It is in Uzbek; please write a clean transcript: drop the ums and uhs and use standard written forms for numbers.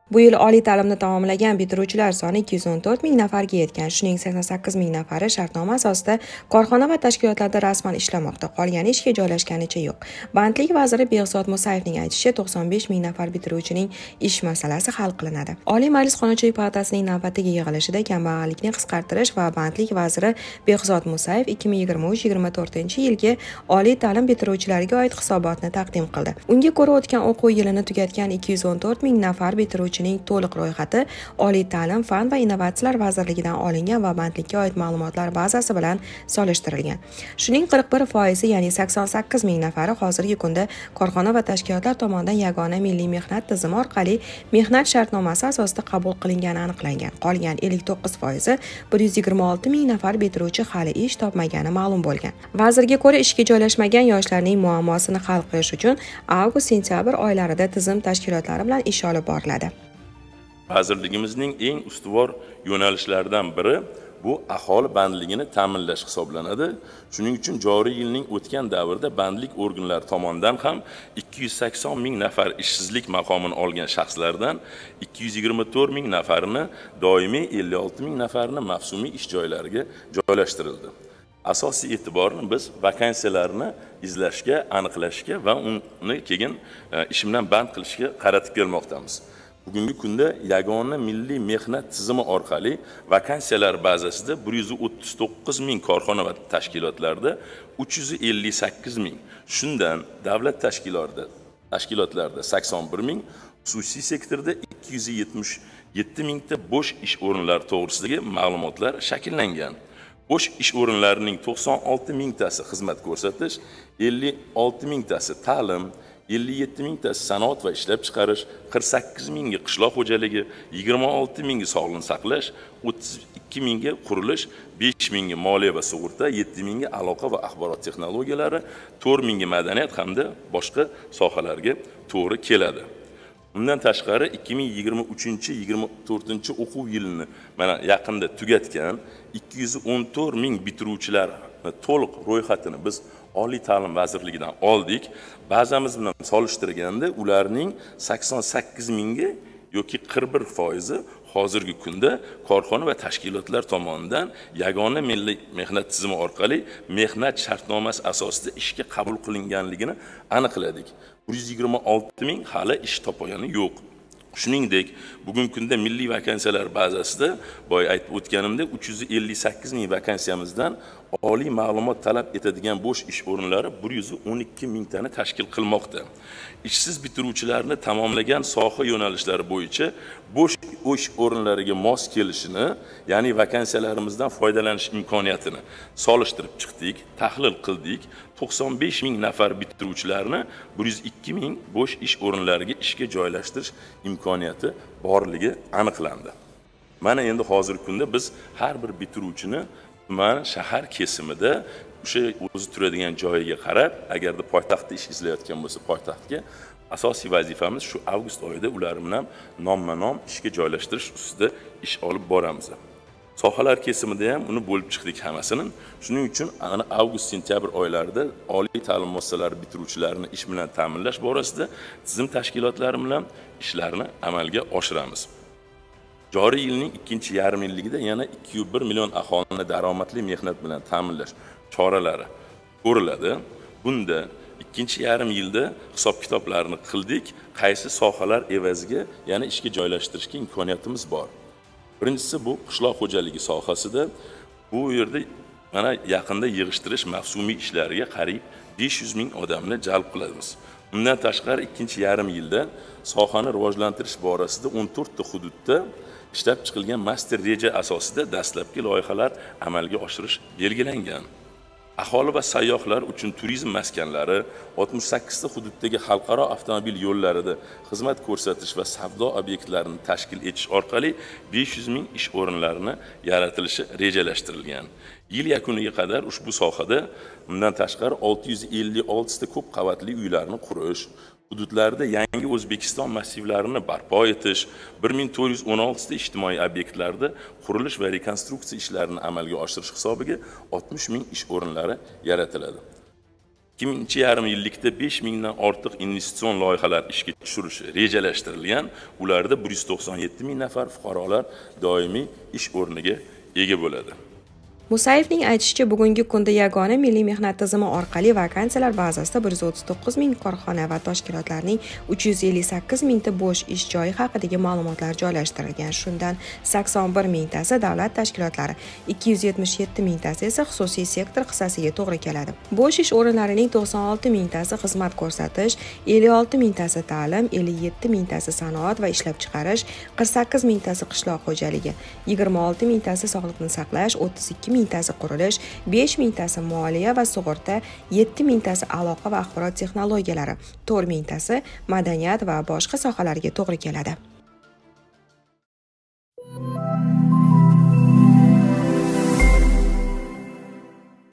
Bu yil oliy ta'limni tamomlagan bitiruvchilar soni 214 ming nafarga yetgan. Shuning 88 ming nafari shartnoma asosida korxona va tashkilotlarda rasman ishlamoqda. Qolgani ishga joylashganicha yo'q. Bandlik vaziri Behzod Musayevning aytishicha, 95 ming nafar bitiruvchining ish masalasi hal qilinadi. Oliy Majlis Qonunchilik palatasining navbatdagi yig'ilishida kambag'allikni qisqartirish va bandlik vaziri Behzod Musayev 2023-24 yilgi oliy ta'lim bitiruvchilariga oid hisobotni taqdim qildi. Unga ko'ra, o'tgan o'quv yilini tugatgan 214 ming nafar bitiruvchi to'liq ro'yxati Oliy ta'lim, fan va innovatsiyalar vazirligidan olingan va bandlikka oid ma'lumotlar bazasi bilan solishtirilgan. Shuning 41%, ya'ni 88 ming nafari hozirgi kunda korxona va tashkilotlar tomonidan yagona milliy mehnat tizimi orqali mehnat shartnomasi asosida qabul qilingani aniqlangan. Qolgan 59%, 126 ming nafar bitiruvchi hali ish topmagani ma'lum bo'lgan. Vazirga ko'ra, ishga joylashmagan yoshlarning muammosini hal qilish uchun avgust-sentyabr oylarida tizim tashkilotlari bilan ish olib boriladi. Vazirligimizning eng ustuvor yo'nalishlaridan biri bu aholi bandligini ta'minlash hisoblanadi. Shuning uchun joriy yilning o'tgan davrida bandlik organlari tomonidan ham 280 ming nafar ishsizlik maqomini olgan shaxslardan 224 ming nafarini doimiy, 56 ming nafarini mavsumiy ish joylariga joylashtirildi. Asosiy e'tiborni biz vakansiyalarni izlashga, aniqlashga va uni keyin ish bilan band qilishga qaratib kelmoqdamiz. Bugungi kunda yagona milliy mehnat tizimi orqali vakansiyalar bazasida 139 ming korxona va tashkilotlarda 358 ming, shundan davlat tashkilotlarda 81 ming, xususiy sektorda 277 mingta bo'sh ish o'rinlari to'g'risidagi ma'lumotlar shakllangan. Bo'sh ish o'rinlarining 96 mingtasi xizmat ko'rsatish, 56 mingtasi ta'lim, 57 mingtasi sanoat va ishlab chiqarish, 48 mingi qishloq xo'jaligi, 26 mingi sog'liqni saqlash, 32 mingi qurilish, 5 mingi moliya va sug'urta, 7 mingi aloqa va axborot texnologiyalari, 4 mingi madaniyat hamda boshqa sohalarga to'g'ri keladi. Undan tashqari 2023-24 o'quv yilini mana yaqinda tugatgan 214 ming bitiruvchilarni to'liq ro'yxatini biz Oliy ta'lim vazirligidan oldik. Bazamiz bilan solishtirganda ularning 88 mingi yoki 41% hozirgi kunda korxona va tashkilotlar tomonidan yagona milliy mehnat tizimi orqali mehnat shartnomasi asosida ishga qabul qilinganligini aniqladik. 126 ming hali ish topgani yo'q. Shuningdek, bugungi kunda milliy vakansiyalar bazasida boya aytib o'tganimdek 358 ming vakansiyamizdan oliy ma'lumot talab etadigan bo'sh ish o'rinlari 112 mingtani tashkil qilmoqda. Ishsiz bitiruvchilarni tamomlagan soha yo'nalishlari bo'yicha bo'sh ish o'rinlariga mos kelishini, ya'ni vakansiyalarimizdan foydalanish imkoniyatini solishtirib chiqdik, tahlil qildik. 95 ming nafar bitiruvchilarni 102 ming bo'sh ish o'rinlariga ishga joylashtirish imkoniyati borligi aniqlandi. Mana endi hozirgi kunda biz har bir bitiruvchini tuman, shahar kesimida o'sha o'zi turadigan joyiga qarab, agarda poytaxtda ish izlayotgan bo'lsa, poytaxtga asosiy vazifamiz shu avgust oyida ular bilan nomma-nom ishga joylashtirish ustida ish olib boramiz. Sohalar kesimida ham uni bo'lib chiqdik hammasini. Shuning uchun avgust-sentyabr oylarida oliy ta'lim muassasalari bitiruvchilarini ish bilan ta'minlash borasida tizim tashkilotlari bilan ishlarni amalga oshiramiz. Joriy yilning ikkinchi yarim yilligida yana 2,1 million aholini daromadli mehnat bilan ta'minlash choralari ko'riladi. Bunda ikkinchi yarim yilda hisob-kitoblarni qildik, qaysi sohalar evaziga yana ishga joylashtirishga imkoniyatimiz bor. Birinchisi bu qishloq xo'jaligi sohasida bu yerda mana yaqinda yig'ishtirish mavsumiy ishlariga qariyb 500 ming odamni jalb qilamiz. Undan tashqari ikkinchi yarim yilda sohani rivojlantirish borasida 14 ta hududda ishlab chiqilgan master reja asosida dastlabki loyihalar amalga oshirish belgilangan. Aholi va sayyohlar uchun turizm maskanlari 68 ta hududdagi xalqaro avtomobil yo'llarida xizmat ko'rsatish va savdo obyektlarini tashkil etish orqali 500 ming ish o'rinlarini yaratilishi rejalashtirilgan. Yil yakuniga qadar ushbu sohada undan tashqari 656 ta ko'p qavatli uylarni qurish, hududlarda yangi O'zbekiston massivlarini barpo etish, 1416 ta ijtimoiy obyektlarda qurilish va rekonstruksiya ishlarini amalga oshirish hisobiga 60 ming ish o'rinlari yaratiladi. ikkinchi yarim yillikda 5000 dan ortiq investitsion loyihalar ishga tushirilishi rejalashtirilgan. Ularda 197 ming nafar fuqarolar doimiy ish o'rniga ega bo'ladi. Musayevning aytishicha, bugungi kunda yagona milliy mehnat tizimi orqali vakansiyalar bazasida 139 ming korxona va tashkilotlarning 358 mingta bo'sh ish joyi haqidagi ma'lumotlar joylashtirilgan. Shundan 81 mingtasi davlat tashkilotlari, 277 mingtasi esa xususiy sektor hissasiga to'g'ri keladi. Bo'sh ish o'rinlarining 96 mingtasi xizmat ko'rsatish, 56 mingtasi ta'lim, 57 mingtasi sanoat va ishlab chiqarish, 48 mingtasi qishloq xo'jaligi, 26 mingtasi sog'liqni saqlash, 32 mingtasi qurilish, 5 mingtasi moliya va sug'urta, 7 mingtasi aloqa va axborot texnologiyalari, 4 mingtasi madaniyat va boshqa sohalarga to'g'ri keladi.